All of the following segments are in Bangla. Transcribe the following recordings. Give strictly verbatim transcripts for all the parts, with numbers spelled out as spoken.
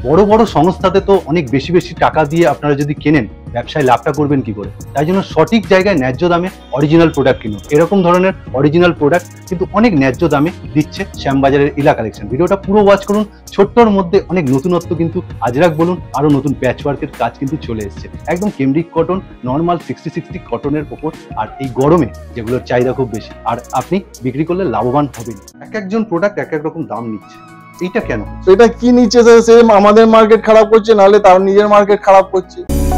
বড় বড় সংস্থাতে তো অনেক বেশি বেশি টাকা দিয়ে আপনারা যদি কেনেন, ব্যবসায় লাভটা করবেন কি করে? তাই জন্য সঠিক জায়গায় ন্যায্য দামে অরিজিনাল প্রোডাক্ট কিনুন। এরকম ধরনের অরিজিনাল প্রোডাক্ট কিন্তু অনেক ন্যায্য দামে দিচ্ছে শ্যামবাজারের ইলা কালেকশন। ভিডিওটা পুরো ওয়াচ করুন। ছোট্টর মধ্যে অনেক নতুনত্ব কিন্তু আজরাক বলুন আরো নতুন প্যাচওয়ার্কের কাজ কিন্তু চলে এসেছে। একদম cambric cotton, normal sixty sixty কটনের ওপর, আর এই গরমে যেগুলোর চাহিদা খুব বেশি, আর আপনি বিক্রি করলে লাভবান হবেন। এক একজন প্রোডাক্ট এক এক রকম দাম নিচ্ছে, এইটা কেন? এটা কি নিচ্ছে? সেম আমাদের মার্কেট খারাপ করছে, নাহলে তার নিজের মার্কেট খারাপ করছে।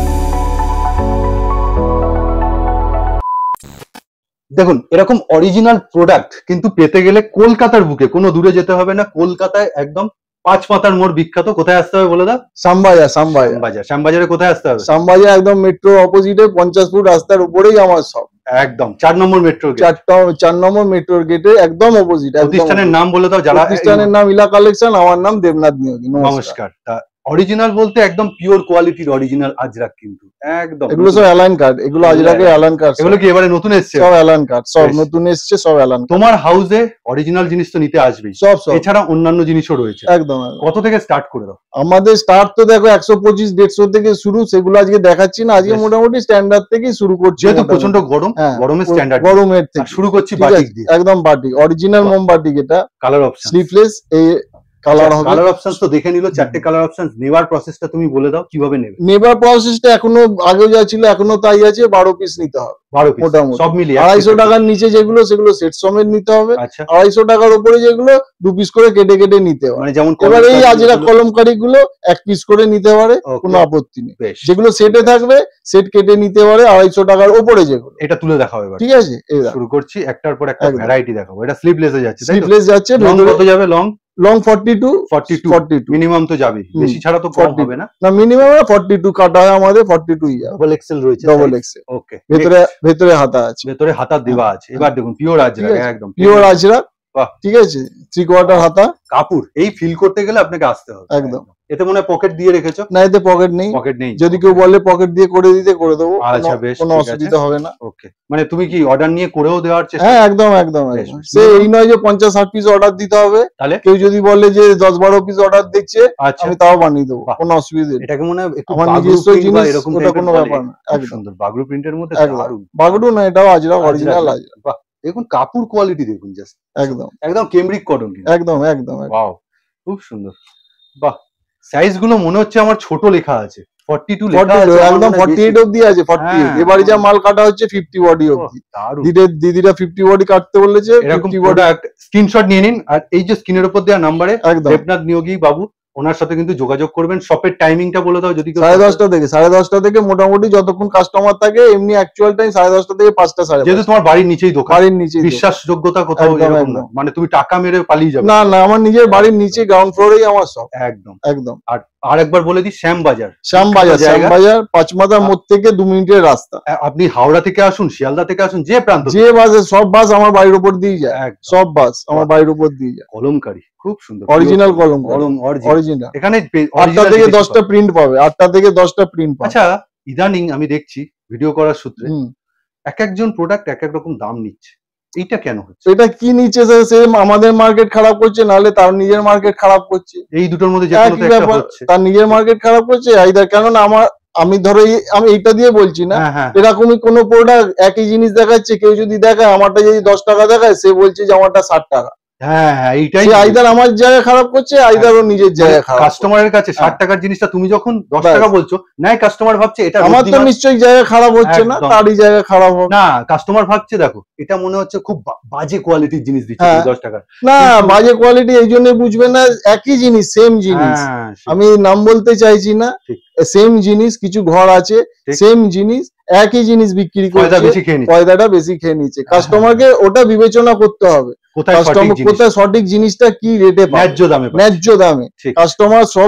দেখুন, এরকম অরিজিনাল প্রোডাক্ট কিন্তু পেতে গেলে কলকাতার বুকে, কোনো দূরে যেতে হবে না। কলকাতায় একদম পাঁচ মাথার মোড় বিখ্যাত। কোথায় আসতে হবে বলে দাও? শ্যামবাজার। শ্যামবাজার বাজার। শ্যামবাজারে কোথায় আসতে হবে? শ্যামবাজার একদম মেট্রো অপোজিটে পঞ্চাশ ফুট রাস্তার উপরেই আমার সব। একদম চার নম্বর মেট্রো গেট। চারটা চার নম্বর মেট্রোর গেটে একদম অপোজিট। প্রতিষ্ঠানের নাম বলে দাও। যারা প্রতিষ্ঠানের নাম ইলা কালেকশন, আমার নাম দেবনাথ নিয়োগী। নমস্কার। অরিজিনাল বলতে একদম পিওর কোয়ালিটির অরিজিনাল আজরাক, কিন্তু একদম এগুলো সব অ্যালাইন কার্ড। এগুলো আজরাকের অ্যালাইন কার্ড। এগুলো কি এবারে নতুন এসেছে? সব অ্যালাইন কার্ড, সব নতুন এসেছে, সব অ্যালাইন। তোমার হাউসে অরিজিনাল জিনিস তো নিতে আসবেই, সব সব। এছাড়া অন্যান্য জিনিসও রয়েছে। একদম। কত থেকে স্টার্ট করে দাও? আমাদের স্টার্ট তো দেখো একশো পঁচিশ দেড়শো থেকে শুরু। সেগুলো আজকে দেখাচ্ছি না, আজকে মোটামুটি স্ট্যান্ডার্ড থেকেই শুরু করছি। যেহেতু প্রচন্ড গরম, গরমের স্ট্যান্ডার্ড গরমের থেকে শুরু করছি বাটিক দিয়ে। একদম বাটিক, অরিজিনাল মোম বাটিক। এটা কালার অপশন, স্লিভলেস এই কালার হবে। কালার অপশনস তো দেখে নিল। চারটে কালার অপশনস। নেবার প্রসেসটা তুমি বলে দাও, কিভাবে নেবে? নেবার প্রসেসটা এখনো আগেও যা ছিল এখনো তাই আছে। বারো পিস নিতে হবে। বারো পিস মোটামুটি সব মিলিয়ে আড়াইশো টাকার নিচে যেগুলো, সেগুলো সেট সমেত নিতে হবে। আচ্ছা। আড়াইশো টাকার উপরে যেগুলো দু পিস করে কেটে কেটে নিতে হবে। মানে যেমন এবার এই আজরা কলমকারি গুলো এক পিস করে নিতে পারে, কোনো আপত্তি নেই। যেগুলো সেটে থাকবে সেট কেটে নিতে পারে আড়াইশো টাকার উপরে যেগুলো। এটা তুলে দেখাবো এবার, ঠিক আছে? শুরু করছি। একটার পর একটা ভ্যারাইটি দেখাবো। এটা স্লিভলেসে যাচ্ছে। স্লিভলেস যাচ্ছে। লং কত যাবে? Long long forty two. Forty two forty two minimum তো যাবে, বেশি ছাড়া তো কম হবে না। না, মিনিমাম ফর্টি টু কাটা হয় আমাদের। ফর্টি টু যাবে। ডাবল এক্সেল রয়েছে। Double XL. ওকে। ভেতরে ভেতরে হাতা আছে। ভেতরে হাতা দেওয়া আছে। এবার দেখুন, পিওর আজরা, একদম পিওর আজরা। ঠিক আছে, থ্রি কোয়ার্টার হাতা। কাপড় এই ফিল করতে গেলে আপনাকে আসতে হবে। একদম। এতে মনে হয় পকেট দিয়ে রেখেছো? না, এতে পকেট নেই। পকেট নেই। যদি কেউ বলে পকেট দিয়ে করে দিতে, করে দেবো। আচ্ছা, বেশ, কোনো অসুবিধা হবে না। ওকে। মানে তুমি কি অর্ডার নিয়ে করেও দেওয়ার চেষ্টা? হ্যাঁ, একদম একদম। সে এই নয় যে পঞ্চাশ ষাট পিস অর্ডার দিতে হবে। তাহলে কেউ যদি বলে যে দশ বারো পিস অর্ডার দিচ্ছে, আমি তাও বানিয়ে দেবো, কোনো অসুবিধা নেই। এটাকে মনে হয় একটু আমার নিজস্ব জিনিস, ওটা কোনো ব্যাপার না। একদম সুন্দর বাগরু প্রিন্টের মধ্যে। দারুণ। বাগরু না, এটাও আজরা, অরিজিনাল আজরা। বাহ, দেখুন কাপড় কোয়ালিটি দেখুন, জাস্ট একদম একদম কেমব্রিক কটন। একদম একদম। ওয়াও, খুব সুন্দর। বাহ, সাইজ গুলো মনে হচ্ছে আমার ছোট লেখা আছে। ফর্টি টু লেখা আছে, একদম ফর্টি এইট অবধি আছে। ফর্টি এইট এবারে যা মাল কাটা হচ্ছে ফিফটি বডি অবধি। দিদির দিদিরা ফিফটি বডি কাটতে বলেছে। এরকম প্রোডাক্ট স্ক্রিনশট নিয়ে নিন, আর এই যে স্ক্রিনের উপর দেওয়া নাম্বারে দেবনাথ নিয়োগী বাবু, ওনার সাথে কিন্তু যোগাযোগ করবেন। শপের টাইমিংটা বলে দাও যদি। সাড়ে দশটা থেকে সাড়ে দশটা থেকে মোটামুটি যতক্ষণ কাস্টমার থাকে। এমনি অ্যাকচুয়াল টাইম সাড়ে দশটা থেকে পাঁচটা সাড়ে। যেহেতু তোমার বাড়ির নিচেই দোকান, বাড়ির নিচে বিশ্বাসযোগ্যতা কোথাও এরকম না, মানে তুমি টাকা মেরে পালিয়ে যাবে না। না, আমার নিজের বাড়ির নিচে গ্রাউন্ড ফ্লোরেই আমার সব। একদম একদম। আর আরেকবার বলে দিই, শ্যামবাজার। শ্যামবাজার শ্যামবাজার পাঁচমাথার মোড় থেকে দু মিনিটের রাস্তা। আপনি হাওড়া থেকে আসুন, শিয়ালদা থেকে আসুন, যে প্রান্ত, যে বাসে, সব বাস আমার বাড়ির উপর দিয়ে যায়। সব বাস আমার বাড়ির উপর দিয়ে যায়। কলমকারি খুব সুন্দর, অরিজিনাল কলম। কলম অরিজিনাল। এখানে আটটা থেকে দশটা প্রিন্ট পাবে। আটটা থেকে দশটা প্রিন্ট পাবে। আচ্ছা, ইদানিং আমি দেখছি ভিডিও করার সূত্রে এক একজন প্রোডাক্ট এক এক রকম দাম নিচ্ছে, এইটা কেন হচ্ছে? এটা কি নিচ্ছে? সেম আমাদের মার্কেট খারাপ করছে, নাহলে তার নিজের মার্কেট খারাপ করছে। এই দুটোর মধ্যে যে কোনো একটা হচ্ছে। তার নিজের মার্কেট খারাপ করছে আইদার। কেননা আমার আমি ধরো আমি এইটা দিয়ে বলছি না, এরকমই কোন প্রোডাক্ট একই জিনিস দেখাচ্ছে, কেউ যদি দেখায় আমারটা যদি দশ টাকা দেখায়, সে বলছে যে আমারটা ষাট টাকা। হ্যাঁ হ্যাঁ, এইটাই। আইদার আমার জায়গায় খারাপ করছে, আইদার ও নিজের জায়গায় খারাপ। কাস্টমারের কাছে ষাট টাকার জিনিসটা তুমি যখন দশ টাকা বলছো, নাই কাস্টমার ভাবছে এটা আমার তো নিশ্চয়ই জায়গা খারাপ হচ্ছে না, তারই জায়গা খারাপ হবে না। কাস্টমার ভাবছে দেখো এটা মনে হচ্ছে খুব বাজে কোয়ালিটির জিনিস দিচ্ছে দশ টাকা। না, বাজে কোয়ালিটি এই জন্য বুঝবে না। একই জিনিস, সেম জিনিস। আমি নাম বলতে চাইছি না। সেম জিনিস, কিছু ঘর আছে সেম জিনিস, একই জিনিস বিক্রি করছে, পয়দাটা বেশি খেয়ে নিচ্ছে। কাস্টমারকে ওটা বিবেচনা করতে হবে, কোথায় সঠিক জিনিসটা কি রেটে পাবে, ন্যায্য দামে। ন্যায্য দামে কাস্টমার সব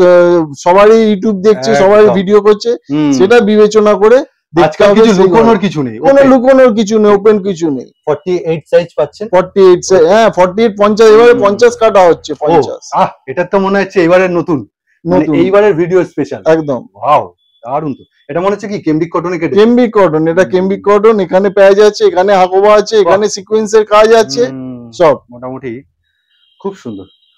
সবারই ইউটিউব দেখছে, সবাই ভিডিও করছে, সেটা বিবেচনা করে দেখতে হবে। লুকোনোর কিছু নেই, কোনো লুকোনোর কিছু নেই, ওপেন কিছু নেই। ফর্টি এইট সাইজ পাচ্ছেন। ফর্টি এইট সাইজ, হ্যাঁ ফর্টি এইট পঞ্চাশ। এবারে পঞ্চাশ কাটা হচ্ছে। পঞ্চাশ। আহ, এটা তো মনে হচ্ছে এবারের নতুন, এইবারের ভিডিও স্পেশাল। একদম। ওয়াও, দারুণ তো। এটা মনে হচ্ছে কি কেমব্রিক কটনে কেটে? কেমব্রিক কটন, এটা কেমব্রিক কটন। এখানে প্যাচ আছে, এখানে হাকোবা আছে, এখানে সিকোয়েন্সের কাজ আছে, সব মোটামুটি খুব সুন্দর।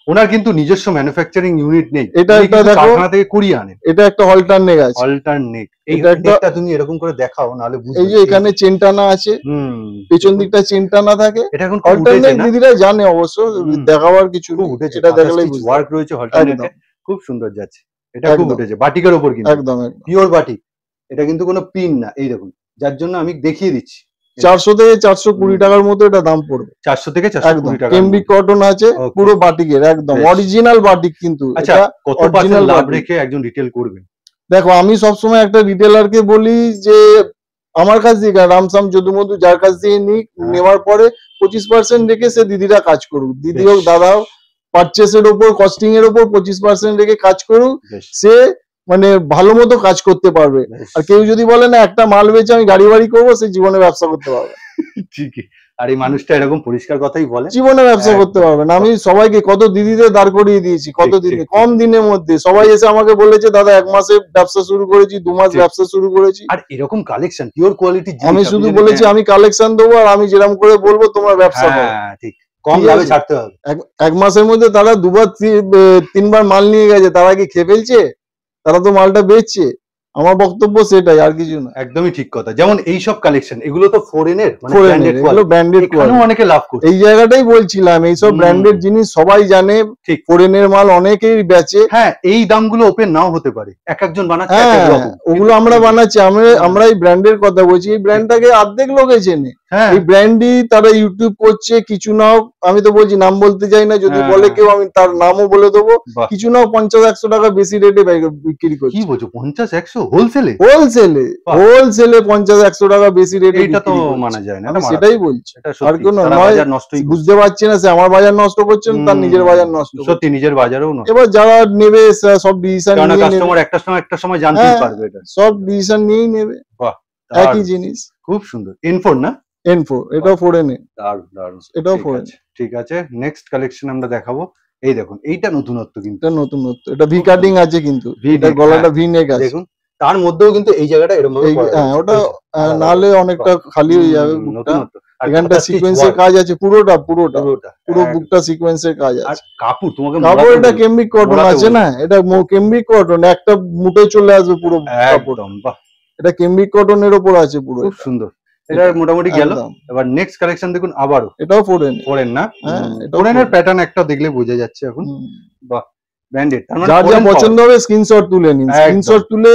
ওনার কিন্তু নিজস্ব ম্যানুফ্যাকচারিং ইউনিট নেই, এটা একটা দেখো কারখানা থেকে কুড়িয়ে আনেন। এটা একটা হলটার নেক আছে, হলটার নেক। এটা একটা তুমি এরকম করে দেখাও, নাহলে বুঝবে। এই যে এখানে চেন টানা আছে, হুম, পেছন দিকটা চেন টানা থাকে। এটা এখন হলটার নেক দিদিরা জানে অবশ্য, দেখাবার কিছু খুব উঠেছে, এটা দেখালেই বুঝতে ওয়ার্ক রয়েছে হলটার নেকে, খুব সুন্দর যাচ্ছে। এটা খুব উঠেছে বাটিকের উপর, কিন্তু একদম পিওর বাটিক। এটা কিন্তু কোনো পিন না, এই দেখুন, যার জন্য আমি দেখিয়ে দিচ্ছি। চারশো থেকে চারশো কুড়ি টাকার মতো এটা দাম পড়বে। চারশো থেকে চারশো কুড়ি টাকা। কেমব্রিক কটন আছে, পুরো বাটিকের, একদম অরিজিনাল বাটিক। কিন্তু আচ্ছা, কত পার্সেন্ট লাভ রেখে একজন রিটেল করবে? দেখো, আমি সবসময় একটা রিটেলারকে বলি যে আমার কাছ থেকে রামসাম যদুমধু যার কাছ দিয়ে নিক, নেওয়ার পরে পঁচিশ পার্সেন্ট রেখে সে দিদিরা কাজ করুক, দিদি হোক দাদা হোক, পারচেসের ওপর, কস্টিং এর ওপর পঁচিশ পার্সেন্ট রেখে কাজ করুক, সে মানে ভালো মতো কাজ করতে পারবে। আর কেউ যদি বলে না একটা মাল বেচে আমি গাড়ি বাড়ি করবো, সে জীবনে ব্যবসা করতে পারবে। ঠিকই। আর এই মানুষটা এরকম পরিষ্কার কথাই বলে, জীবনে ব্যবসা করতে পারবে না। আমি সবাইকে কত দিদিদের দাঁড় করিয়ে দিয়েছি, কত দিদি কম দিনের মধ্যে সবাই এসে আমাকে বলেছে দাদা এক মাসে ব্যবসা শুরু করেছি, দু মাস ব্যবসা শুরু করেছি। আর এরকম কালেকশন পিওর কোয়ালিটি, আমি শুধু বলেছি আমি কালেকশন দেবো, আর আমি যেরকম করে বলবো তোমরা ব্যবসা করো। ঠিক, কম দামে ছাড়তে হবে। এক মাসের মধ্যে তারা দুবার তিনবার মাল নিয়ে গেছে, তারা কি খেয়ে ফেলছে? তারা তো মালটা বেচছে। আমার বক্তব্য সেটাই, আর কিছু না। একদমই ঠিক কথা। যেমন এই সব কালেকশন, এগুলো তো ফরেনের, মানে ব্র্যান্ডেড, এগুলো ব্র্যান্ডেড কোয়ালিটি, অনেকে লাভ করছে। এই জায়গাটাই বলছিলাম, এই সব ব্র্যান্ডেড জিনিস সবাই জানে, ঠিক ফরেনের মাল অনেকেই বেচে। হ্যাঁ, এই দামগুলো ওপেন নাও হতে পারে, এক একজন বানাচ্ছে এক এক রকম, ওগুলো আমরা বানাচ্ছি। আমরা আমরা এই ব্র্যান্ডের কথা বলছি, এই ব্র্যান্ডটাকে অর্ধেক লোকে চেনে। এই ব্র্যান্ডই তারা ইউটিউব করছে, কিছু নাও, আমি তো বলছি নাম বলতে চাই না, যদি বলে কেউ আমি তার নামও বলে দেবো। কিছু নাও পঞ্চাশ একশো টাকা বেশি রেটে বিক্রি করছে। কি বলছো, পঞ্চাশ একশো হোলসেলে? হোলসেলে হোলসেলে পঞ্চাশ একশো টাকা বেশি রেটে। এটা তো মানা যায় না, সেটাই বলছি। আর কোনো নয়, বুঝতে পারছি না সে আমার বাজার নষ্ট করছে, তার নিজের বাজার নষ্ট, সত্যি নিজের বাজারও নষ্ট। এবার যারা নেবে সব ডিসিশন নিয়ে নেবে, কাস্টমার একটা সময় একটা সময় জানতেই পারবে, এটা সব ডিসিশন নিয়েই নেবে। বাহ, একই জিনিস, খুব সুন্দর। এন ফোর না? এন ফোর, এটাও ফোর এন এ, দারুণ দারুণ, এটাও ফোর এন। ঠিক আছে, নেক্সট কালেকশন আমরা দেখাবো। এই দেখুন, এইটা নতুনত্ব, কিন্তু এটা নতুনত্ব, এটা ভি কাটিং আছে, কিন্তু এটা গলাটা ভি নেক আছে। দেখুন, তার মধ্যেও কিন্তু এই জায়গাটা এরকম ভাবে, হ্যাঁ ওটা নালে অনেকটা খালি হয়ে যাবে বুকটা। এখানটা সিকোয়েন্সের কাজ আছে, পুরোটা পুরোটা পুরো বুকটা সিকোয়েন্সের কাজ আছে। কাপড় তোমাকে কাপড় এটা কেমব্রিক কটন আছে না, এটা কেমব্রিক কটন, একটা মুঠে চলে আসবে পুরো কাপড়। এটা কেমব্রিক কটনের উপর আছে পুরো, খুব সুন্দর। এটা মোটামুটি গেল। এবার নেক্সট কালেকশন দেখুন, আবারও এটাও ফোরেন, ফোরেন না? ফোরেনের প্যাটার্ন একটা দেখলে বোঝা যাচ্ছে এখন। বাহ, ব্র্যান্ডেড। যার যা পছন্দ হবে স্ক্রিনশট তুলে নিন, স্ক্রিনশট তুলে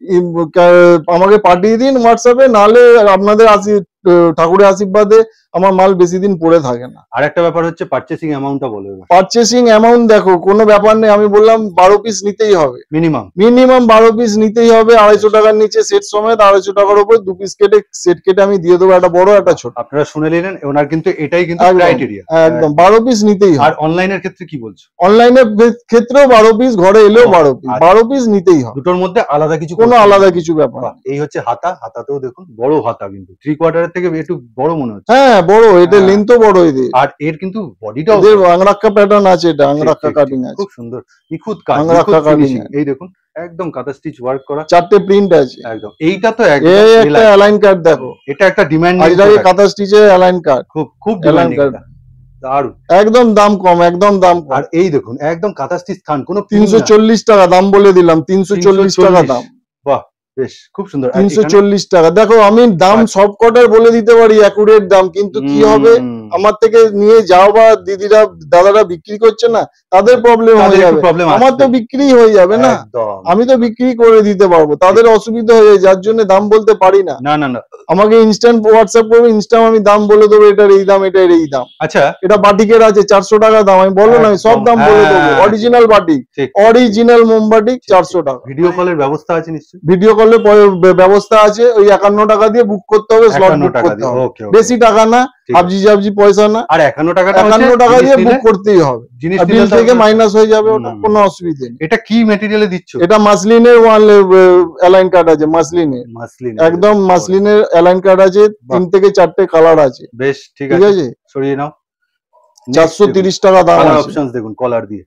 আমাকে পাঠিয়ে দিন হোয়াটসঅ্যাপে, নাহলে আপনাদের আসি ঠাকুরের আশীর্বাদে আমার মাল বেশি দিন পড়ে থাকে না। আর একটা ব্যাপার হচ্ছে পারচেসিং অ্যামাউন্টটা বলে দেবো। পারচেসিং অ্যামাউন্ট দেখো কোনো ব্যাপার নেই, আমি বললাম বারো পিস নিতেই হবে মিনিমাম, মিনিমাম বারো পিস নিতেই হবে। আড়াইশো টাকার নিচে সেট সমেত, আড়াইশো টাকার উপর দু পিস কেটে সেট কেটে আমি দিয়ে দেবো, একটা বড় একটা ছোট। আপনারা শুনে নিলেন, ওনার কিন্তু এটাই কিন্তু ক্রাইটেরিয়া, একদম বারো পিস নিতেই হবে। আর অনলাইনের ক্ষেত্রে কি বলছো? অনলাইনের ক্ষেত্রেও বারো পিস, ঘরে এলেও বারো পিস, বারো পিস নিতেই হবে। দুটোর মধ্যে আলাদা কিছু, কোনো আলাদা কিছু ব্যাপার। এই হচ্ছে হাতা, হাতাতেও দেখুন বড় হাতা, কিন্তু থ্রি কোয়ার্টারের থেকে একটু বড় মনে হচ্ছে। হ্যাঁ বড়, এটা লেন্থও বড় এদের। আর এর কিন্তু বডিটাও আংরাক্কা প্যাটার্ন আছে, এটা আংরাক্কা কাটিং আছে, খুব সুন্দর নিখুঁত কাজ, আংরাক্কা কাটিং। এই দেখুন একদম কাঁথা স্টিচ ওয়ার্ক করা, চারটে প্রিন্ট আছে একদম। এইটা তো একদম একটা অ্যালাইন কাট, দেখো এটা একটা ডিমান্ড, আজরাকে কাঁথা স্টিচের অ্যালাইন কাট, খুব খুব ডিমান্ড কাট, দারুণ, একদম দাম কম, একদম দাম কম। আর এই দেখুন একদম কাঁথা স্টিচ থান, কোনো তিনশো চল্লিশ টাকা দাম বলে দিলাম, তিনশো চল্লিশ টাকা দাম। বাহ, বেশ খুব সুন্দর, তিনশো চল্লিশ টাকা। দেখো আমি দাম সব কটার বলে দিতে পারি অ্যাকুরেট দাম, কিন্তু কি হবে আমার থেকে নিয়ে যাও বা দিদিরা দাদারা বিক্রি করছে না, তাদের প্রবলেম হয়ে যাবে, আমার তো বিক্রি হয়ে যাবে না, আমি তো বিক্রি করে দিতে পারবো, তাদের অসুবিধা হয়ে যায়, যার জন্য দাম বলতে পারি না। না না না, আমাকে ইনস্ট্যান্ট হোয়াটসঅ্যাপ করবে, ইনস্ট্যান্ট আমি দাম বলে দেবো, এটার এই দাম, এটার এই দাম। আচ্ছা, এটা বাটিকের আছে চারশো টাকা দাম, আমি বলো না, আমি সব দাম বলে দেবো। অরিজিনাল বাটিক, অরিজিনাল মোমবাটিক চারশো টাকা। ভিডিও কলের ব্যবস্থা আছে নিশ্চয়ই? ভিডিও কলের ব্যবস্থা আছে, ওই একান্ন টাকা দিয়ে বুক করতে হবে, স্লট বুক করতে হবে, বেশি টাকা না, আবজি জাবজি পয়সা না, আর একান্ন টাকা একান্ন টাকা দিয়ে বুক করতেই হবে, বিল থেকে মাইনাস হয়ে যাবে, ওটা কোনো অসুবিধা নেই। এটা কি ম্যাটেরিয়ালে দিচ্ছ? এটা মাসলিনের ওয়ান অ্যালাইন কার্ড আছে, মাসলিনের, মাসলিন একদম মাসলিনের অ্যালাইন কার্ড আছে, তিন থেকে চারটে কালার আছে। বেশ ঠিক আছে, সরিয়ে নাও। চারশো তিরিশ টাকা দাম আছে। অপশনস দেখুন, কলার দিয়ে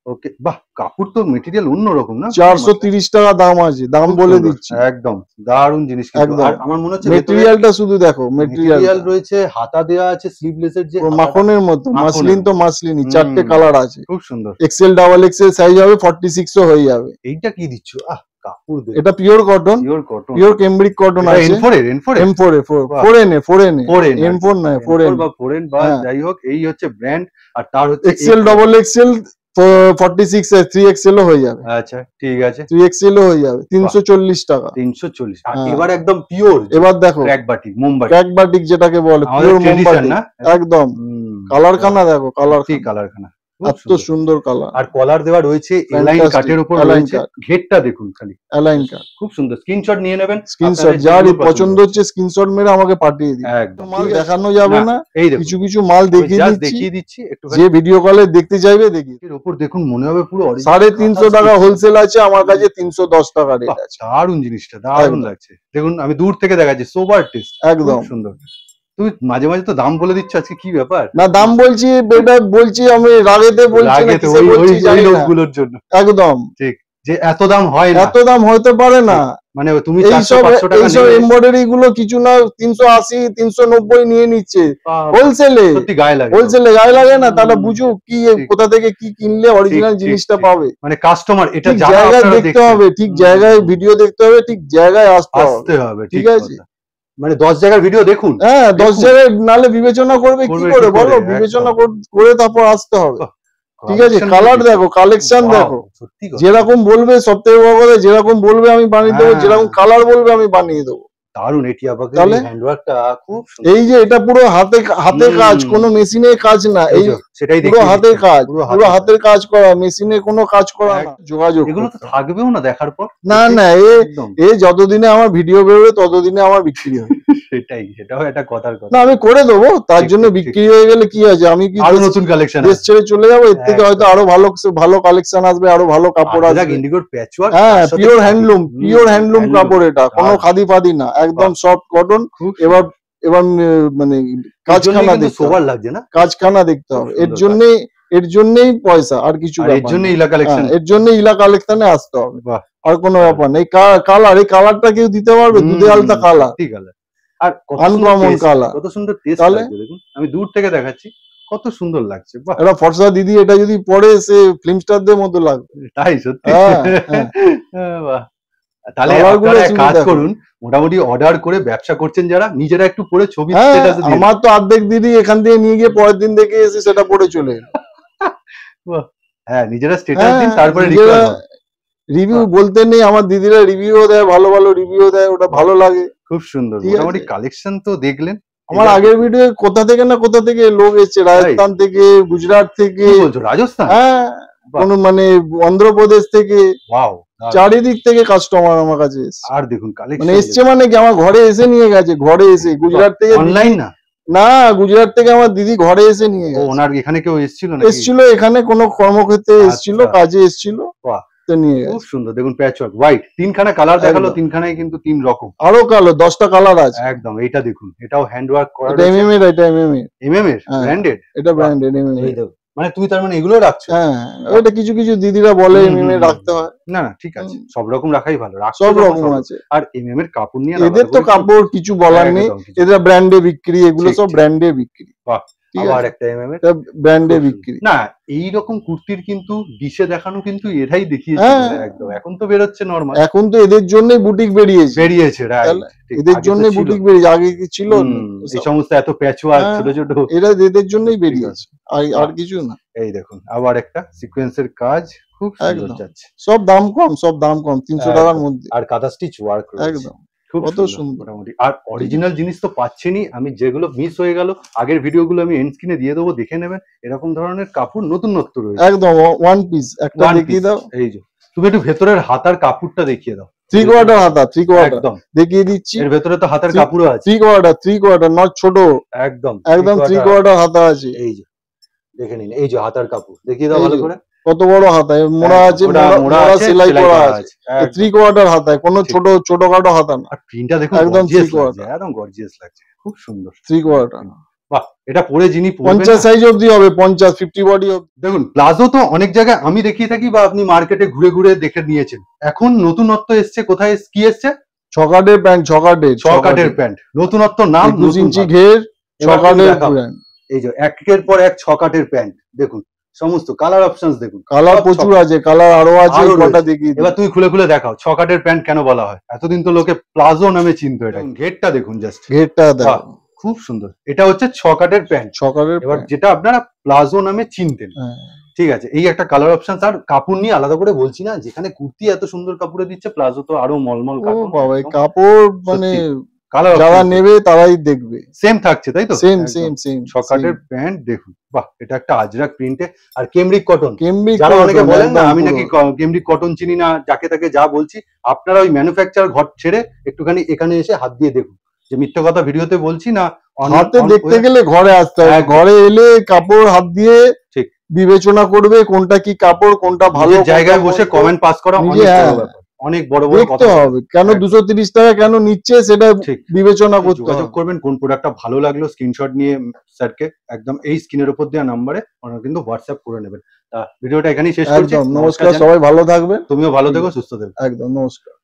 ওকে, বাহ, কাপড় তো মেটেরিয়াল অন্যরকম না? চারশো তিরিশ টাকা দাম আছে, দাম বলে দিচ্ছি। একদম দারুণ জিনিস কিন্তু। আর আমার মনে হচ্ছে মেটেরিয়ালটা শুধু দেখো, মেটেরিয়াল রয়েছে, হাতা দেওয়া আছে, স্লিভলেসের যে মাখনের মতো, মাসলিন তো মাসলিনই, চারটে কালার আছে, খুব সুন্দর। এক্সেল ডাবল এক্সেল সাইজ হবে, ফর্টি সিক্স ও হয়ে যাবে। এইটা কি দিচ্ছ? আহ, কাপড় এটা pure cotton, pure cotton, pure cambric cotton আছে। এন ফোর এর এন ফোর এর M four A four N A four N A M four না ফোর এন বা ফোর এন বা যাই হোক, এই হচ্ছে ব্র্যান্ড। আর তার হচ্ছে XL double XL forty six এ থ্রি এক্সেল ও হয়ে যাবে। আচ্ছা ঠিক আছে, থ্রি এক্সেল ও হয়ে যাবে, তিনশো চল্লিশ টাকা। তিনশো চল্লিশ। আর এবার একদম পিওর, এবার দেখো ক্র্যাক বাটিক, মোমবাটিক, ক্র্যাক বাটিক যেটাকে বলে, পিওর মোমবাটিক একদম। কালার খানা দেখো, কালার কি কালার খানা, এত সুন্দর কালার। আর কলার দেওয়া রয়েছে, এলাইন কাটের উপর রয়েছে, ঘেরটা দেখুন খালি, এলাইন কাট খুব সুন্দর। স্ক্রিনশট নিয়ে নেবেন, স্ক্রিনশট যার পছন্দ হচ্ছে স্ক্রিনশট মেরে আমাকে পাঠিয়ে দিন। একদম মাল দেখানো যাবে না, কিছু কিছু মাল দেখিয়ে দিচ্ছি, দেখিয়ে দিচ্ছি একটু, যে ভিডিও কলে দেখতে চাইবে দেখি। এর উপর দেখুন মনে হবে পুরো সাড়ে তিনশো টাকা হোলসেল আছে, আমার কাছে তিনশো দশ টাকা রেট আছে। দারুণ জিনিসটা, দারুণ লাগছে। দেখুন আমি দূর থেকে দেখাচ্ছি, সোবার টেস্ট, একদম সুন্দর। তুমি মাঝে মাঝে তো দাম বলে দিচ্ছ, আজকে কি ব্যাপার? না দাম বলছি, এটা বলছি আমি রাগেতে বলছি না, কিসে বলছি জানি না, লোকগুলোর জন্য একদম ঠিক, যে এত দাম হয় না, এত দাম হইতে পারে না। মানে তুমি চারশো পাঁচশো টাকা এইসব এমব্রয়ডারি গুলো কিছু না তিনশো আশি তিনশো নব্বই নিয়ে নিচ্ছে হোলসেলে, সত্যি গায়ে লাগে, হোলসেলে গায়ে লাগে না। তাহলে বুঝো কি কোথা থেকে কি কিনলে অরিজিনাল জিনিসটা পাবে। মানে কাস্টমার এটা জায়গায় দেখতে হবে, ঠিক জায়গায় ভিডিও দেখতে হবে, ঠিক জায়গায় আসতে হবে, ঠিক আছে? মানে দশ জায়গার ভিডিও দেখুন, হ্যাঁ দশ জায়গায়, নালে বিবেচনা করবে কি করে বলো, বিবেচনা করে তারপর আসতে হবে, ঠিক আছে? কালার দেখো, কালেকশন দেখো, যেরকম বলবে সব থেকে বড় কথা, যেরকম বলবে আমি বানিয়ে দেবো, যেরকম কালার বলবে আমি বানিয়ে দেবো। দারুন, এটি আবার হ্যান্ডওয়ার্কটা খুব সুন্দর। এই যে এটা পুরো হাতে হাতে কাজ, কোনো মেশিনের কাজ না, এই সেটাই পুরো হাতের কাজ, পুরো হাতের কাজ করা, মেশিনে কোনো কাজ করা না। যোগাযোগ এগুলো তো থাকবেও না দেখার পর, না না, এ এ যতদিনে আমার ভিডিও বেরোবে ততদিনে আমার বিক্রি হবে। সেটাই, সেটাও একটা কথার কথা। না আমি করে দেবো, তার জন্য বিক্রি হয়ে গেলে কি আছে, আমি কি আরো নতুন কালেকশন দেশ ছেড়ে চলে যাবো, এর থেকে হয়তো আরো ভালো ভালো কালেকশন আসবে, আরো ভালো কাপড় আসবে। ইন্ডিগোর প্যাচওয়ার্ক, হ্যাঁ পিওর হ্যান্ডলুম, পিওর হ্যান্ডলুম কাপড়, এটা কোনো খাদি ফাদি না, একদম সফট কটন। এবার এবার মানে কাজখানা দেখতে সোবার লাগছে না, কাজখানা দেখতে হবে, এর জন্যই এর জন্যই পয়সা, আর কিছু এর জন্য ইলা কালেকশন, এর জন্য ইলা কালেকশনে আসতে হবে, আর কোনো ব্যাপার নেই। কালার, এই কালারটা কেউ দিতে পারবে, দুধে আলতা কালার, ঠিক আছে? আর আনকমন কালার, কত সুন্দর টেস্ট লাগছে দেখুন, আমি দূর থেকে দেখাচ্ছি, কত সুন্দর লাগছে। বাহ, এটা ফর্সা দিদি, এটা যদি পরে সে ফিল্ম স্টারদের মতো লাগবে, তাই সত্যি। বাহ, তাহলে আপনারা এক কাজ করুন, মোটামুটি অর্ডার করে ব্যবসা করছেন যারা, নিজেরা একটু পরে ছবি, আমার তো অর্ধেক দিদি এখান থেকে নিয়ে গিয়ে পরের দিন দেখে এসে সেটা পরে চলে এলো। হ্যাঁ নিজেরা স্ট্যাটাস দিন, তারপরে রিভিউ বলতে নেই, আমার দিদিরা রিভিউ দেয়, ভালো ভালো রিভিউ দেয়, ওটা ভালো লাগে, খুব সুন্দর। মোটামুটি কালেকশন তো দেখলেন, আমার আগের ভিডিও কোথা থেকে না কোথা থেকে লোক এসেছে, রাজস্থান থেকে, গুজরাট থেকে, রাজস্থান, হ্যাঁ কোন মানে অন্ধ্রপ্রদেশ থেকে, চারিদিক থেকে কাস্টমার আমার কাছে এসেছে। আর দেখুন কালেকশন মানে এসছে, মানে কি আমার ঘরে এসে নিয়ে গেছে, ঘরে এসে, গুজরাট থেকে, অনলাইন না না, গুজরাট থেকে আমার দিদি ঘরে এসে নিয়ে গেছে। ওনার এখানে কেউ এসেছিল না? এসেছিল, এখানে কোনো কর্মক্ষেত্রে এসেছিল, কাজে এসেছিল, নিয়ে গেছে। খুব সুন্দর দেখুন, প্যাচওয়ার্ক হোয়াইট, তিনখানা কালার দেখালো, তিনখানাই কিন্তু তিন রকম, আরো কালার, দশটা কালার আছে একদম। এইটা দেখুন, এটাও হ্যান্ডওয়ার্ক করা, এটা এমএম এর, এটা এমএম এর, এমএম এর ব্র্যান্ডেড, এটা ব্র্যান্ডেড এমএম এর। মানে তুমি তার মানে এগুলো রাখছো? হ্যাঁ, ওটা কিছু কিছু দিদিরা বলে এমএম এর রাখতে হয়। না না ঠিক আছে, সব রকম রাখাই ভালো, সব রকম আছে। আর এমএম এর কাপড় নিয়ে, এদের তো কাপড় কিছু বলার নেই, এদের ব্র্যান্ডে বিক্রি, এগুলো সব ব্র্যান্ডে বিক্রি। বাহ, আবার একটা এমএম এর ব্র্যান্ডে বিক্রি। না এই রকম কুর্তির কিন্তু ডিশে দেখানো কিন্তু এরাই দেখিয়েছে একদম, এখন তো বেরোচ্ছে নরমাল, এখন তো এদের জন্যই বুটিক বেরিয়েছে, বেরিয়েছে রাইট, এদের জন্যই বুটিক বেরিয়েছে, আগে কি ছিল এই সমস্ত এত প্যাচওয়ার্ক ছোট ছোট, এরা এদের জন্যই বেরিয়েছে, আর কিছু না। এই দেখুন আবার একটা সিকোয়েন্সের কাজ, খুব সুন্দর যাচ্ছে, সব দাম কম, সব দাম কম, তিনশো টাকার মধ্যে, আর কাঁথা স্টিচ ওয়ার্ক একদম কত সুন্দর মোটামুটি। আর অরিজিনাল জিনিস তো পাচ্ছেনই, আমি যেগুলো মিস হয়ে গেল আগের ভিডিওগুলো আমি এন্ড স্ক্রিনে দিয়ে দেবো, দেখে নেবেন। এরকম ধরনের কাপড় নতুনত্ব রয়েছে একদম, ওয়ান পিস একটা দেখিয়ে দাও। এই যে তুমি একটু ভেতরের হাতার কাপড়টা দেখিয়ে দাও, থ্রি কোয়ার্টার হাতা, থ্রি কোয়ার্টার একদম দেখিয়ে দিচ্ছি। এর ভেতরে তো হাতার কাপড়ও আছে, three quarter, three quarter not ছোট, একদম একদম থ্রি কোয়ার্টার হাতা আছে। এই যে দেখে নিন, এই যে হাতার কাপড় দেখিয়ে দাও ভালো করে, কত বড় হাতায় মোড়া আছে, মোড়া সেলাই করা আছে, থ্রি কোয়ার্টার হাতায়, কোনো ছোট ছোটখাটো হাতা না। আর প্রিন্টটা দেখুন একদম থ্রি কোয়ার্টার, একদম গর্জিয়াস লাগছে, খুব সুন্দর থ্রি কোয়ার্টার। বাহ, এটা পরে যিনি পরবেন পঞ্চাশ না- সাইজ অবধি হবে, পঞ্চাশ ফিফটি বডি অবধি। দেখুন প্লাজো তো অনেক জায়গায় আমি দেখিয়ে থাকি বা আপনি মার্কেটে ঘুরে ঘুরে দেখে নিয়েছেন। এখন নতুনত্ব এসছে, কোথায় এস- কি এসছে? ছকাটের প্যান্ট, ছকাটের ছকাটের প্যান্ট, নতুনত্ব নাম, একুশ নতুন ইঞ্চি ভাব। ঘের, এবার তুমি ছকাটের দেখাও। প্যান্ট। এই যে একের পর এক ছকাটের প্যান্ট দেখুন, সমস্ত কালার অপশনস দেখুন, কালার সব প্রচুর ছকাট। আছে, কালার আরো আছে, আরো এই কটা রয়েছে। দেখিয়ে দিই। এবার তুমি খুলে খুলে দেখাও ছকাটের প্যান্ট কেন বলা হয়, এতদিন তো লোকে প্লাজো নামে চিনতো এটা। ঘেরটা দেখুন জাস্ট, ঘেরটা দেখো, খুব সুন্দর। এটা হচ্ছে ছকাটের প্যান্ট, ছকাটের এবার প্যান্ট। যেটা আপনারা প্লাজো নামে চিনতেন। হ্যাঁ। ঠিক আছে, এই একটা কালার অপশন। আর কাপড় নিয়ে আলাদা করে বলছি না, যেখানে কুর্তি এত সুন্দর কাপড়ে দিচ্ছে, প্লাজো তো আরো মলমল ও কাপড়। বাবা, এই কাপড় মানে কালার যারা নেবে তারাই দেখবে, সেম থাকছে, তাই তো? সেম একদম। Same same. ছকাটের প্যান্ট দেখুন, বাহ, এটা একটা আজরাক প্রিন্টে। আর কেমব্রিক কটন, কেমব্রিক যারা অনেকে কটন, বলেন না একদম আমি পুরো। নাকি ক- কেমব্রিক কটন চিনি না, যাকে তাকে যা বলছি, আপনারা ওই ম্যানুফ্যাকচার ঘর ছেড়ে একটুখানি এখানে এসে হাত দিয়ে দেখুন, যে মিথ্যে কথা ভিডিওতে বলছি না। অন- হাতে অন- দেখতে গেলে ঘরে আসতে হবে, একদম। ঘরে এলে কাপড় হাত দিয়ে ঠিক। বিবেচনা করবে কোনটা কি কাপড়, কোনটা ভালো, নিজের জায়গায় কোনটা বসে মন্দ। কমেন্ট পাস করা নিজে, অনেক বড় হ্যাঁ। ব্যাপার, অনেক বড় বড় দেখতে কথা হবে কেন একদম। দুশো তিরিশ টাকা কেন নিচ্ছে সেটা ঠিক। বিবেচনা করতে যোগাযোগ হবে। করবেন, কোন প্রোডাক্টটা ভালো লাগলো স্ক্রিনশট নিয়ে স্যারকে একদম এই স্ক্রিনের উপর দেওয়া নাম্বারে ওনারা কিন্তু হোয়াটসঅ্যাপ করে নেবেন। তা ভিডিওটা এখানেই শেষ করছি। একদম, নমস্কার, নমস্কার, সবাই ভালো থাকবেন। তুমিও ভালো থেকো, সুস্থ থেকো। একদম, নমস্কার।